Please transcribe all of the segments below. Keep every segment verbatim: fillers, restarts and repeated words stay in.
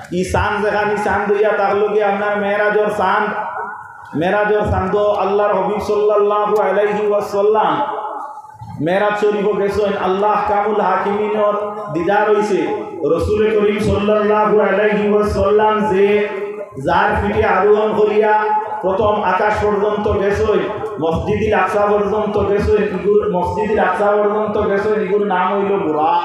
ই চাঁদ যেখানে চাঁদ হইয়া থাকলো কি আপনার মেরাজর চাঁদ মেরাজর চাঁদ আল্লাহর হবিব সাল্লাল্লাহু আলাইহি ওয়াসাল্লাম মেরাজ শরীফ গেছেন আল্লাহ কামুল হাকিমিনর দিদার হইছে রাসূল করিম সাল্লাল্লাহু আলাইহি ওয়াসাল্লাম যে যার পিঠে আরোহণ করিয়া প্রথম আকাশ পর্যন্ত গেছেন মসজিদুল আকসা পর্যন্ত গেছেন ইগুর মসজিদুল আকসা পর্যন্ত গেছেন ইগুর নাম হইল বুরাক।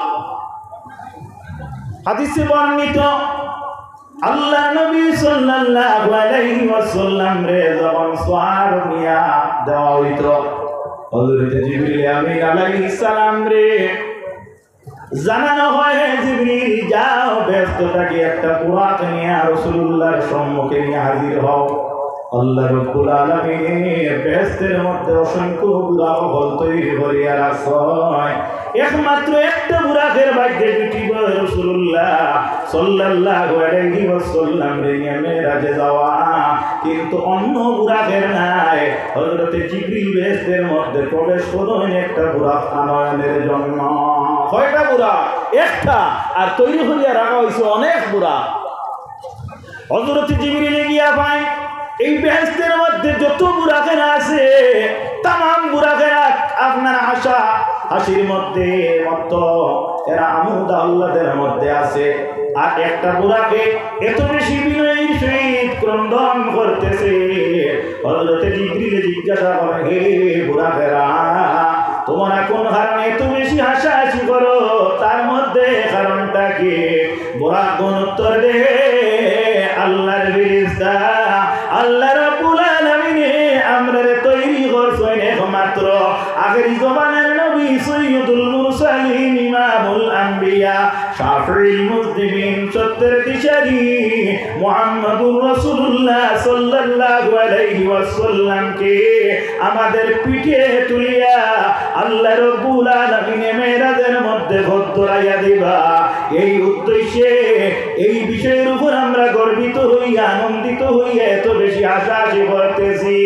হাদিসে বর্ণিত আল্লাহ নবী সাল্লাল্লাহু আলাইহি ওয়াসাল্লাম রে যখন সোয়ার নিয়া দেওয়া হইতো হযরত জিবরিল আমিন আলাইহিস সালাম রে জানানো হয় জিবরিল যাও ব্যস্ত থাকি একটা বুরাক নিয়ে রাসূলুল্লাহর সম্মুখে নিয়ে হাজির হও। আল্লাহ রাব্বুল আলামিনের বেহেশতের মধ্যে অসংখ্য বুরাক হল তৈরি করিয়া রাখছেন একমাত্র একটা বুরাকের ভাগ্যে জুটিব রাসূলুল্লাহ সাল্লাল্লাহু আলাইহি ওয়াসাল্লাম রে নিয়ে মেরাজে যাওয়া কিন্তু অন্য বুরাকের নাই। হযরত জিবরিল বেহেশতের মধ্যে প্রবেশ করেন একটা বুরাক আনয়নের জন্য। কয়টা বুরাক? একটা। আর তৈরি করিয়া রাখা হয়েছে অনেক বুরাক। হযরত জিবরিল গিয়া পায় এই বেহেশতের মধ্যে যত বুরাকের আছে তাম বুরাকের আপনার আশা হাসির মধ্যে মত এরা আমুদ আল্লাহদের মধ্যে আছে। আর একটা বুরাকে এত বেশি বিনয়ের সহিত ক্রন্দন করতেছে। হযরত জিবরিল জিজ্ঞাসা করে হে বুরাকেরা তোমরা কোন কারণে এত বেশি হাসাহাসি করো তার মধ্যে কারণটা কি? বুরাক উত্তর দে আল্লাহর ফেরেশতা আল্লাহ রাব্বুল আলামিন আমরারে তৈরি করছেন একমাত্র আখেরি জমানার নবী সৈয়দুল মুরসালিন ইমামুল আম্বিয়া শাফিউল মুজনিবিন সত্যের দিশারি মুহাম্মদুর রাসূলুল্লাহ সাল্লাল্লাহু আলাইহি ওয়াসাল্লামকে আমাদের পিঠে তুলিয়া আল্লাহ রাব্বুল আলামিন মেরাজের মধ্যে ভদ্রাইয়া দিবা। এই উদ্দেশ্যে এই বিষয়ের উপর আমরা গর্বিত হইয়া আনন্দিত হইয়া এত বেশি আশাশি করতেছি।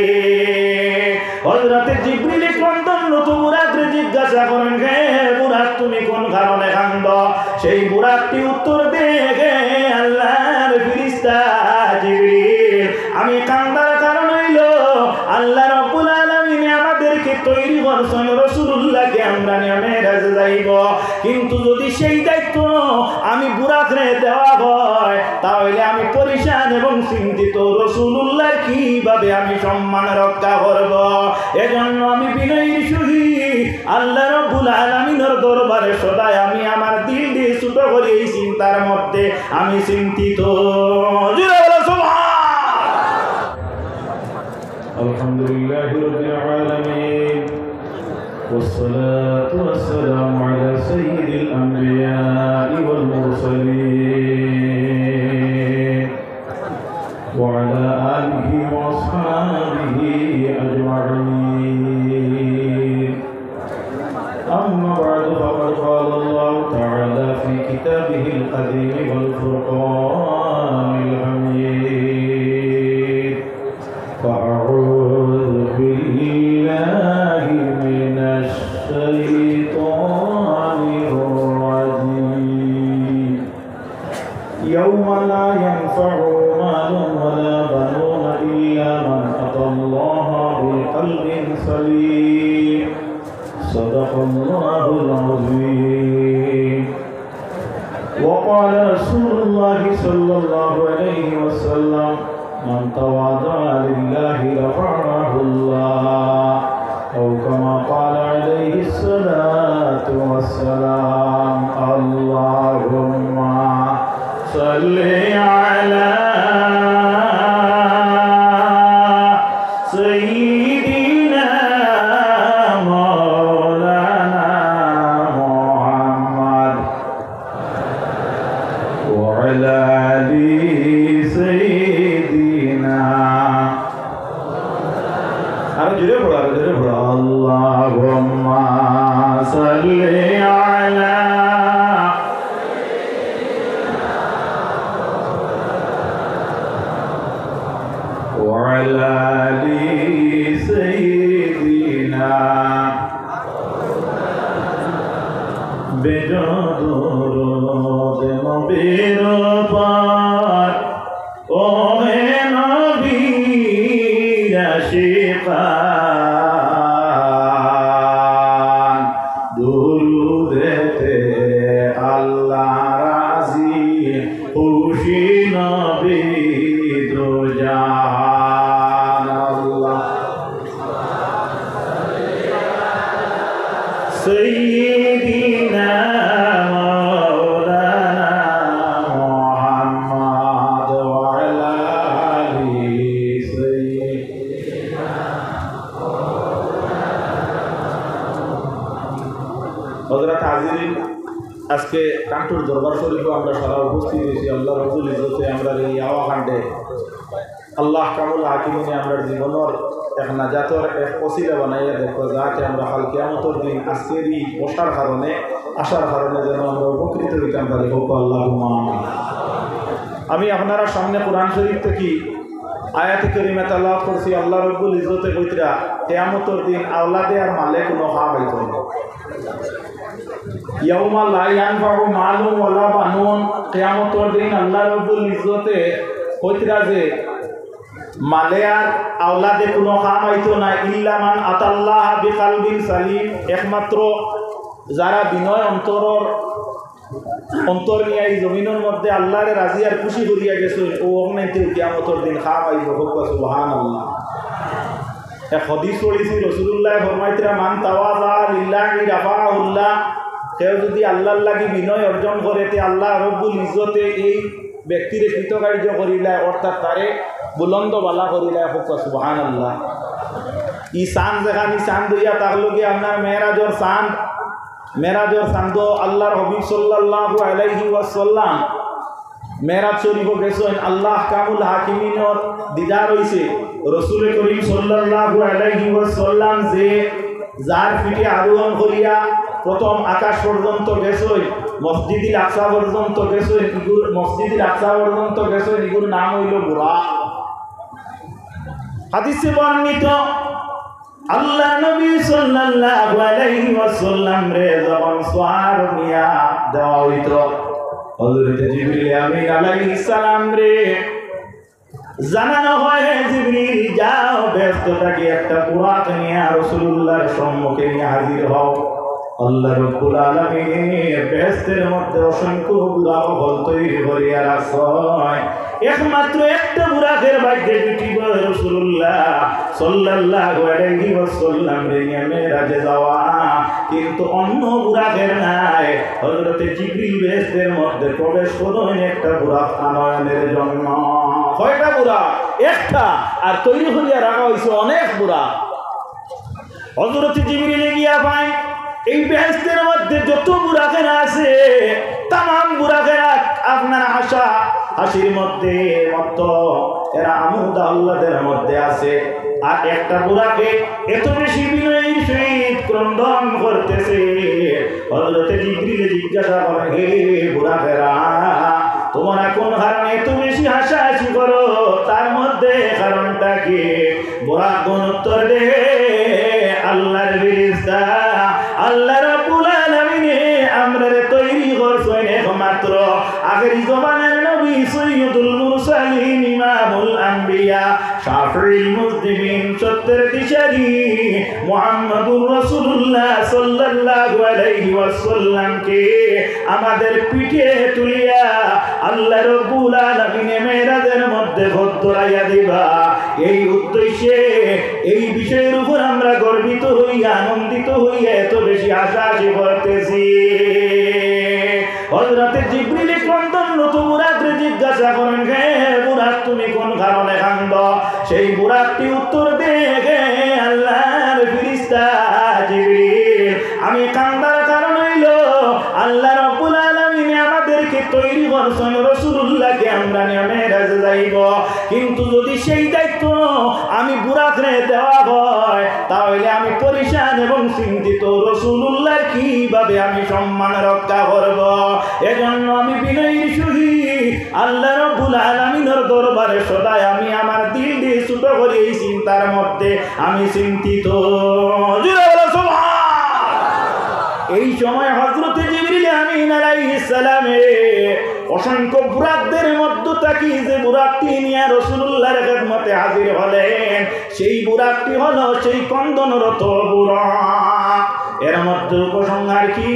হযরত জিবরিল ক্রন্দনরত বুরাককে জিজ্ঞাসা করেন হে বুরাক তুমি কোন কারণে কান্দ? সেই বুরাকটি উত্তর দেয় আল্লাহর ফেরেশতা জিবরিল আমি কান্দার কারণ হইল আল্লাহ রাব্বুল আলামিন আমাদেরকে তৈরি করছেন রাসূলুল্লাহকে আমরা নিয়ে মেরাজে যাইব কিন্তু যদি সেই দায়িত্ব আমি বুরাকরে দেওয়া হয় তাহলে আমি পরিশান এবং চিন্তিত রাসূলুল্লাহ কিভাবে আমি সম্মান রক্ষা করব। এজন্য আমি বিনয়ের সহিত আল্লাহ রাব্বুল আলামিনের দরবারে সদায় আমি আমার দিল দিয়ে ছোট করে এই চিন্তার মধ্যে আমি চিন্তিত। জোরে বলো সুবহান। আলহামদুলিল্লাহি রাব্বিল আলামিন والصلاة والسلام على سيد الأنبياء والمرسلين وعلى آله وأصحابه أجمعين. أما بعد فقد قال الله تعالى في كتابه القديم والفرقان الحميد فأعوذ بالله من الشيطان الرجيم يوم لا ينفع مال ولا بنون إلا من أتى الله بقلب سليم صدق الله العظيم. وقال رسول الله صلى الله عليه وسلم من تواضع لله رفعه الله أو كما قال عليه الصلاة والسلام. اللهم صل على سيدنا مولانا محمد وعلى آل سيدنا اللهم صل على وعلى آل سيدنا بجدود مبير খুশি নবী দো জাহান আল্লাহ সাইয়্যিদিনা মাওলানা মুহাম্মদ ওয়া আলা আলিহি সাইয়্যিদিনা হযরত হাজিরিন আজকে কান্টুর দরবার শরীফে আমরা সারা উপস্থিত হয়েছি আল্লাহ রাব্বুল ইজ্জতে আমরা এই আওয়া কাণ্ডে আল্লাহ কামুল হাকিমিনে আমরা জীবনের এক নাজাতর এক ওসিলা বানাইয়া দেখো যাতে আমরা কাল কিয়ামতের দিন আজকের এই বসার কারণে আসার কারণে যেন আমরা উপকৃত হইতাম পারি হোক আল্লাহুম্মা আমিন। আমি আপনারা সামনে কোরআন শরীফ থেকে আয়াতে কারিমা তেলাওয়াত করছি আল্লাহ রাব্বুল ইজ্জতে কইতরা কিয়ামতের দিন আওলাদে আর মালে কোনো হা পাইতো না ইয়াউমা লা ইয়ানফাউ মালুন ওয়ালা বানুন কিয়ামতের দিন আল্লাহ রাব্বুল ইজ্জতে কইতরা যে মালে আর আওলাদে কোনো কাম হইতো না ইল্লা মান আতাল্লাহ বিকালবিন সালিম একমাত্র যারা বিনয় অন্তরর অন্তর নিয়ে এই জমিনের মধ্যে আল্লাহরে রাজি আর খুশি করিয়া গেছে ও অগ্নিতে কিয়ামতের দিন কাম আইব হোক সুবহানাল্লাহ। এক হাদিস পড়েছি রাসূলুল্লাহ ফরমাইতরা মান তাওয়াযা লিল্লাহি রাফাহুল্লাহ কেউ যদি আল্লাহর লাগি বিনয় অর্জন করে তে আল্লাহ রব্বুল ইজ্জতে এই ব্যক্তিরে কৃতকার্য করিলা অর্থাৎ তারে বুলন্দ বালা করিলা হোক সুবহানাল্লাহ। ই চাঁদ যেখানি চাঁদ হইয়া তার লগে আপনার মেরাজর চাঁদ মেরাজর চাঁদ আল্লাহর হাবিব সাল্লাল্লাহু আলাইহি ওয়াসাল্লাম মেরাজ শরীফ গেছেন আল্লাহ কামুল হাকিমিনের দিদার হইছে রাসূল করিম সাল্লাল্লাহু আলাইহি ওয়াসাল্লাম যে যার পিঠে আরোহণ করিয়া প্রথম আকাশ পর্যন্ত গেছেন মসজিদুল আকসা পর্যন্ত গেছেন ইগুর মসজিদুল আকসা পর্যন্ত গেছেন ইগুর নাম হইল বুরাক। হাদিসে বর্ণিত আল্লাহ নবী সাল্লাল্লাহু আলাইহি ওয়াসাল্লাম রে যখন সোয়ার নিয়া দেওয়া হইত হযরত জিবরিল আমিন আলাইহিস সালাম রে জানানো হয় জিবরিল যাও ব্যস্ত থাকি একটা বুরাক নিয়ে রাসূলুল্লাহর সম্মুখে নিয়ে হাজির হও। আল্লাহ রাব্বুল আলামিনের বেহেশতের মধ্যে অসংখ্য বুরাক হল তৈরি করিয়া রাখছেন একমাত্র একটা বুরাকের ভাগ্যে জুটিব রাসূলুল্লাহ সাল্লাল্লাহু আলাইহি ওয়াসাল্লাম রে নিয়ে মেরাজে যাওয়া কিন্তু অন্য বুরাকের নাই। হযরত জিবরিল বেহেশতের মধ্যে প্রবেশ করেন একটা বুরাক আনয়নের জন্য। কয়টা বুরাক? একটা। আর তৈরি করিয়া রাখা হয়েছে অনেক বুরাক। হযরত জিবরিল গিয়া পায় এই বেহেশতের মধ্যে যত বুরাকেরা আছে তাম বুরাকেরা আপনার আশা হাসির মধ্যে মত এরা আমুদ আল্লাহদের মধ্যে আছে। আর একটা বুরাকে এত বেশি বিনয়ের সহিত ক্রন্দন করতেছে হযরত জিবরিল জিজ্ঞাসা করে হে বুরাকেরা তোমরা কোন কারণে এত বেশি হাসাহাসি করো তার মধ্যে কারণটা কি? বুরাক উত্তর দে আল্লাহর ফেরেশতা আল্লাহ রাব্বুল আলামিন আমরারে তৈরি করছেন একমাত্র আখেরি জমানার নবী সৈয়দুল মুরসালিন ইমামুল আম্বিয়া শাফিউল মুজনিবিন সত্যের দিশারি মুহাম্মদুর রাসূলুল্লাহ সাল্লাল্লাহু আলাইহি ওয়াসাল্লামকে আমাদের পিঠে তুলিয়া আল্লাহ রাব্বুল আলামিন মেরাজের মধ্যে ভদ্রাইয়া দিবা এই উদ্দেশ্যে এই বিষয়ের উপর আমরা গর্বিত হইয়া আনন্দিত হইয়া এত বেশি আশাশি করতেছি। হযরত জিবরিল ক্রন্দনরত বুরাককে জিজ্ঞাসা করেন হে বুরাক তুমি কোন কারণে কান্দ? সেই বুরাকটি উত্তর দেয় আল্লাহর ফেরেশতা জিবরিল আমি কান্দার কারণ হইল আল্লাহ রাব্বুল আলামিন আমাদেরকে তৈরি করছেন রাসূলুল্লাহকে আমরা নিয়ে মেরাজে যাইব কিন্তু যদি সেই দায়িত্ব আমি বুরাকরে দেওয়া হয় তাহলে আমি পরিশান এবং চিন্তিত রাসূলুল্লাহর কিভাবে আমি সম্মান রক্ষা করব। এজন্য আমি বিনয়ের সহিত আল্লাহ রাব্বুল আলামিনের দরবারে সদাই আমি আমার দিল দিয়ে ছোট করে এই চিন্তার মধ্যে আমি চিন্তিত। এই সময় হযরত জিবরিল আমিন আলাইহিস সালামে অসংখ্য বুরাকদের মধ্য থাকি যে বুরাকটি নিয়ে রাসূলুল্লাহর খেদমতে হাজির হলেন সেই বুরাকটি হলো সেই কন্দনরত বুরাক। এর মধ্যে উপসংহার কি?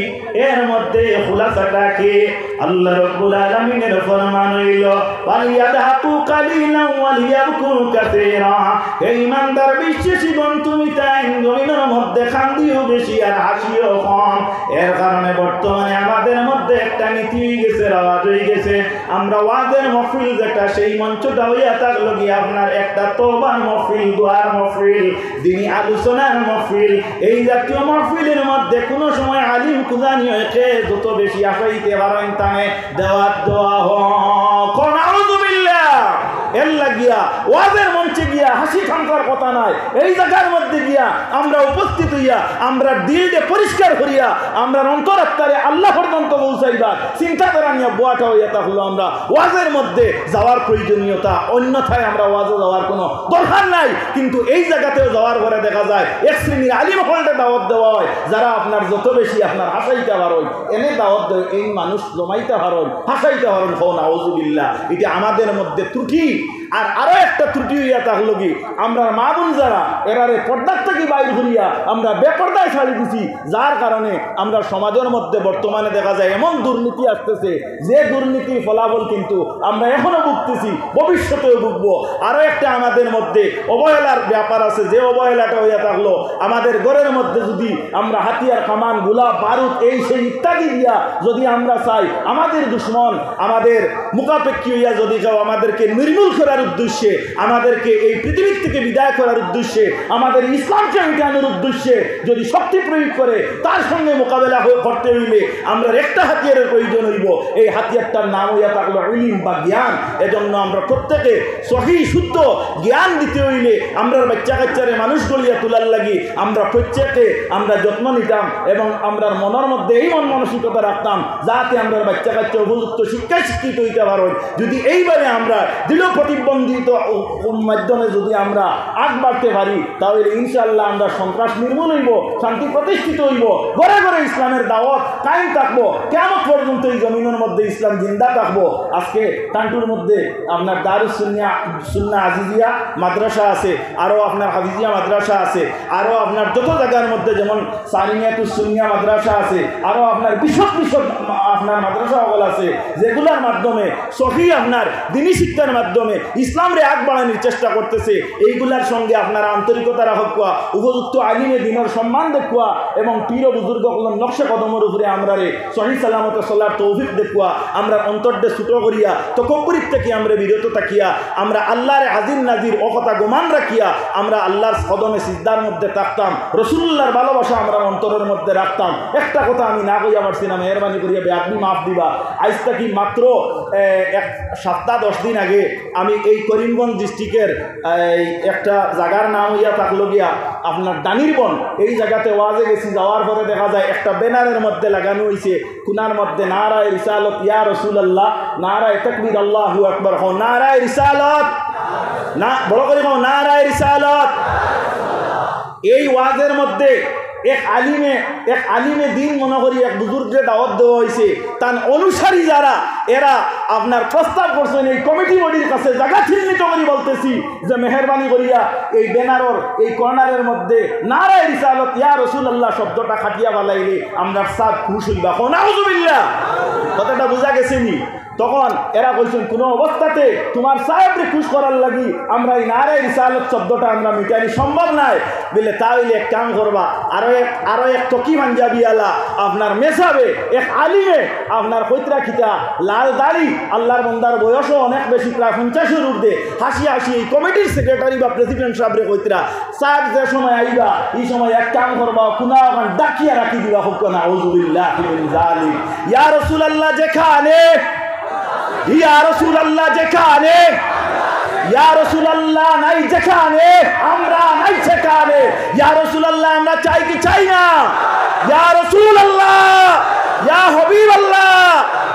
এর মধ্যে খুলাসাটা কি? আল্লাহ রাব্বুল আলামিনের ফরমান হইল ওয়ালিয়াদহাকু কালিলান ওয়ালিয়াবকু কাসীরা। এই ইমানদার বিশ্বাসীগণ, তুমি তাই জমিনের মধ্যে কান্দিও বেশি আর হাসিও কম। এর কারণে বর্তমানে আমাদের মধ্যে একটা নীতি হয়ে গেছে, রাওয়াজ হয়ে গেছে। আমরা ওয়াজের মহফিল যেটা, সেই মঞ্চটা হইয়া থাকলো কি আপনার একটা তওবার মহফিল, দোয়ার মহফিল, দ্বীনি আলোচনার মহফিল। এই জাতীয় মহফিলের মধ্যে কোনো সময় আলিম কুজানি হয়েছে যত বেশি আসাইতে পারেন তানে দেওয়াত দেওয়া হোক। নাউযুবিল্লাহ। এর লাগিয়া ওয়াজের মঞ্চে গিয়া হাসি ঠান্ডার কথা নাই, এই জায়গার মধ্যে গিয়া আমরা উপস্থিত হইয়া আমরা দিলকে পরিষ্কার করিয়া আমরা অন্তরাত্মারে আল্লাহ পর্যন্ত পৌঁছাইবার চিন্তাধারা নিয়ে বোয়াটা হইয়া থাকলো। আমরা ওয়াজের মধ্যে যাওয়ার প্রয়োজনীয়তা, অন্যথায় আমরা ওয়াজে যাওয়ার কোনো দরকার নাই। কিন্তু এই জায়গাতেও যাওয়ার পরে দেখা যায় এক শ্রেণীর আলিম হলটে দাওয়াত দেওয়া হয়, যারা আপনার যত বেশি আপনার হাসাইতে পারেন এনে দাওয়াত দেয়, এই মানুষ জমাইতে পারেন, হাসাইতে পারেন। হো নাউযুবিল্লাহ। এটা আমাদের মধ্যে ত্রুটি। আর আরো একটা ত্রুটি হইয়া থাকলো কি, আমরা মা বোন যারা এরারে পর্দার থেকে বাইর করিয়া আমরা বেপর্দায় ছাড়ি দিছি, যার কারণে আমরা সমাজের মধ্যে বর্তমানে দেখা যায় এমন দুর্নীতি আসতেছে, যে দুর্নীতির ফলাফল কিন্তু আমরা এখনো ভুগতেছি, ভবিষ্যতেও ভুগবো। আরো একটা আমাদের মধ্যে অবহেলার ব্যাপার আছে, যে অবহেলাটা হইয়া থাকলো আমাদের ঘরের মধ্যে যদি আমরা হাতিয়ার, কামান, গোলাপ, বারুদ, এই সেই ইত্যাদি দিয়া যদি আমরা চাই আমাদের দুশ্মন আমাদের মুখাপেক্ষী হইয়া যদি কেউ আমাদেরকে নির্মূল করার উদ্দেশ্যে, আমাদেরকে এই পৃথিবীর থেকে বিদায় করার উদ্দেশ্যে, আমাদের ইসলামকে মিটানোর উদ্দেশ্যে যদি শক্তি প্রয়োগ করে, তার সঙ্গে মোকাবেলা করতে হইলে আমরা একটা হাতিয়ারের প্রয়োজন হইব। এই হাতিয়ারটার নাম হইয়া থাকলো ইলম বা জ্ঞান। এজন্য আমরা প্রত্যেকে সহি শুদ্ধ জ্ঞান দিতে হইলে আমরা বাচ্চা কাচ্চারে মানুষ গলিয়া তোলার লাগি আমরা প্রত্যেকে আমরা যত্ন নিতাম এবং আমরা মনের মধ্যে এই মন মানসিকতা রাখতাম যাতে আমরা বাচ্চা কাচ্চা উপযুক্ত শিক্ষায় শিক্ষিত হইতে পারেন। যদি এইভাবে আমরা দৃঢ় প্রতিবন্ধিত মাধ্যমে যদি আমরা আগ বাড়তে পারি, তাহলে ইনশাআল্লাহ আমরা সন্ত্রাস নির্মূল হইব, শান্তি প্রতিষ্ঠিত হইব, ঘরে ঘরে ইসলামের দাওয়াত কায়েম থাকবো, কিয়ামত পর্যন্ত এই জমিনের মধ্যে ইসলাম জিন্দা থাকবো। আজকে টান্টুর মধ্যে আপনার দারুস সুন্নাহ সুন্নাহ আজিজিয়া মাদ্রাসা আছে, আরও আপনার হাফিজিয়া মাদ্রাসা আছে, আরও আপনার যত জায়গার মধ্যে যেমন সারিমিয়াতুস সুন্নাহ মাদ্রাসা আছে, আরও আপনার বিশদ বিশদ আপনার মাদ্রাসা সকল আছে, যেগুলোর মাধ্যমে সহি আপনার দিনী শিক্ষার মাধ্যমে ইসলামরে আগ বাড়ানোর চেষ্টা করতেছে। এইগুলার সঙ্গে আপনার আন্তরিকতা রাখা, উপযুক্ত আলিমে দিনের সম্মান দেখুয়া এবং পীর বুজুর্গ নকশা কদমের উপরে আমরা রে সহি সালামত চলার তৌফিক দেখুয়া, আমরা অন্তর্দে ছুটো করিয়া তকব্বুরির থেকে আমরা বিরত থাকিয়া আমরা আল্লাহরে হাজির নাজির ও কথা গোমান রাখিয়া আমরা আল্লাহর কদমে সিজদার মধ্যে থাকতাম, রসুল্লাহর ভালোবাসা আমরা অন্তরের মধ্যে রাখতাম। একটা কথা আমি না কইয়া পারছি না, মেহরবানি করিয়া আপনি মাফ দিবা। আজ থেকে মাত্র এক সপ্তাহ দশ দিন আগে আমি এই করিমগঞ্জ ডিস্ট্রিক্টের একটা জায়গার নাম হইয়া থাকলো গিয়া আপনার দানিরবন, এই জায়গাতে ওয়াজে গেছি। যাওয়ার পরে দেখা যায় একটা ব্যানারের মধ্যে লাগানো হয়েছে, কুনার মধ্যে নারায়ে রিসালত ইয়া রাসূলুল্লাহ, নারায়ে তাকবীর আল্লাহু আকবার, হো নারায়ে রিসালত, না বড় করে হো নারায়ে রিসালত। এই ওয়াজের মধ্যে এক আলিমে এক আলিমে দিন মনে করি এক বুজুর্গকে দাওয়াত দেওয়া হয়েছে, তার অনুসারী যারা এরা আপনার প্রস্তাব করছেন এই কমিটি বডির কাছে জায়গা চিহ্নিত করি বলতেছি যে মেহরবানি করিয়া এই ব্যানারর এই কর্নারের মধ্যে নারায়ে রিসালত ইয়া রাসূলুল্লাহ শব্দটা খাটিয়া বালাইলে আমরা সব খুশ হইবা। নাউযুবিল্লাহ। কথাটা বোঝা গেছে নি? তখন এরা বলছেন কোনো অবস্থাতে তোমার সাহেবরে খুশ করার লাগি আমরা এই নারায়ে রিসালত শব্দটা আমরা মিটানি সম্ভব নাই বলে, তাহলে এক কাম করবা, আরো এক আরো এক টকি পাঞ্জাবিওয়ালা আপনার মেসাবে এক আলিমে আপনার কৈত্রা খিতা লাল দাড়ি, আল্লাহর বন্দার বয়সও অনেক বেশি, প্রায় পঞ্চাশের ঊর্ধ্বে, হাসি হাসি এই কমিটির সেক্রেটারি বা প্রেসিডেন্ট সাহেবরে কৈত্রা সাহেব যে সময় আইবা এই সময় এক কাম করবা, কুনা ওখান ডাকিয়া রাখি দিবা হোক না। আউযুবিল্লাহি মিন যালিক। ইয়া রাসূলুল্লাহ যেখানে, ইয়া রাসূলুল্লাহ যেখানে, ইয়া রাসূলুল্লাহ নাই যেখানে আমরা নাই সেখানে। ইয়া রাসূলুল্লাহ আমরা চাই কি চাই না? ইয়া রাসূলুল্লাহ, ইয়া হাবিবাল্লাহ,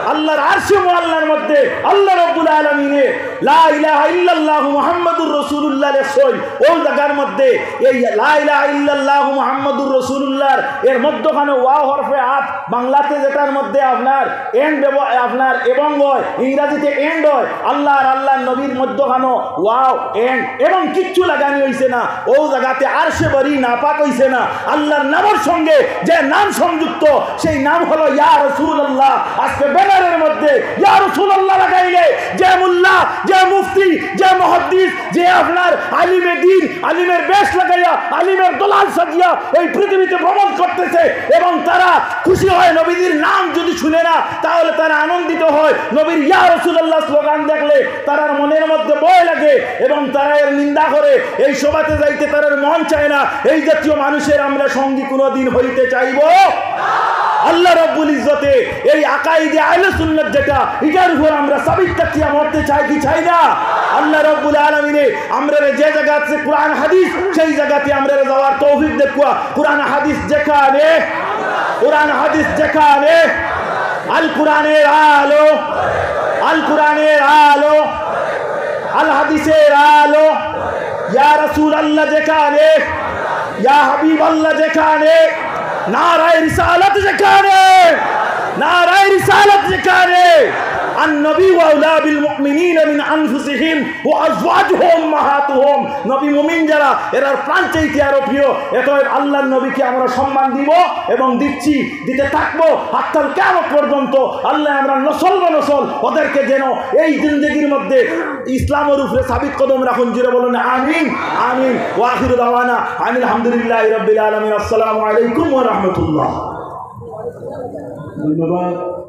আল্লাহর আরশে মুআল্লার মধ্যে আল্লাহ রাব্বুল আলামিনে লা ইলাহা ইল্লাল্লাহ মুহাম্মাদুর রাসূলুল্লাহ লেখছই ওই জায়গার মধ্যে এই লা ইলাহা ইল্লাল্লাহ মুহাম্মাদুর রাসূলুল্লাহ এর মধ্যখানে ওয়াও হরফে আত বাংলাতে যেটার মধ্যে আপনার এন্ড আপনার এবং হয় ইংরেজিতে এন্ড হয় আল্লাহ আর আল্লাহর নবীর মধ্যখানে ওয়াও এন্ড এবং কিচ্ছু লাগানি হইছে না ও জায়গাতে আরশে বারি নাপাক হইছে না আল্লাহর নামের সঙ্গে যে নাম সংযুক্ত সেই নাম হলো ইয়া রাসূলুল্লাহ। আজকে ব্যানারের মধ্যে ইয়া রাসূলুল্লাহ লাগাইলে যে মুল্লা যে মুফতি যে মুহাদ্দিস যে আপনার আলিমে দ্বীন আলিমের বেশ লাগাইয়া আলিমের দলাল সাজিয়া এই পৃথিবীতে ভ্রমণ করতেছে এবং তারা খুশি হয় নবীর নাম যদি শুনে না তাহলে তারা আনন্দিত হয় নবীর ইয়া রাসূলুল্লাহ স্লোগান দেখলে তার মনের মধ্যে ভয় লাগে এবং তারা এর নিন্দা করে এই সভাতে যাইতে তার মন চায় না। এই জাতীয় মানুষের আমরা সঙ্গী কোনোদিন হইতে চাইব আল্লাহ রাব্বুল ইজ্জতে এই আকাইদে আহলে সুন্নাত যেটা এটার উপর আমরা সাবিত তাকিয়া মরতে চাই কি চাই না? আল্লাহ রাব্বুল আলামিনে আমরা যে জায়গা আছে কোরআন হাদিস সেই জায়গাতে আমরা যাওয়ার তৌফিক দেখুয়া কোরআন হাদিস যেখানে কোরআন হাদিস যেখানে আল কোরআনের আলো আল কোরআনের আলো আল হাদিসের আলো ইয়া রাসূলুল্লাহ যেখানে ইয়া হাবিবাল্লাহ যেখানে নারায়ে রিসালাত যেখানে নারায়ে রিসালাত যেখানে النبي وأولى بالمؤمنين من أنفسهم وأزواجهم أمهاتهم নবী মুমিন যারা এরা প্রাণ চাইতে আরো প্রিয় এতএব আল্লাহর নবীকে আমরা সম্মান দিব এবং দিচ্ছি দিতে থাকবো হাত্তাল কিয়ামত পর্যন্ত। আল্লাহ আমরা নসল নসল ওদেরকে যেন এই জিন্দেগির মধ্যে ইসলামের উপরে সাবিত কদম রাখুন জুড়ে বলুন আমিন আমিন ওয়া আখিরু দাওয়ানা আনিল হামদুলিল্লাহি রাব্বিল আলামিন। আসসালামু আলাইকুম ওয়া রাহমাতুল্লাহ। ধন্যবাদ।